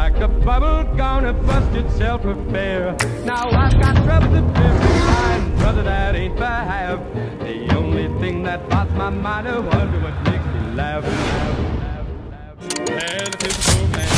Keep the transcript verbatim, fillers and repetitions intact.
like a bubble gonna bust itself a fair. Now I've got troubles of every kind, brother, that ain't for half. The only thing that bothers my mind, I wonder what makes me laugh. Well, if it's romance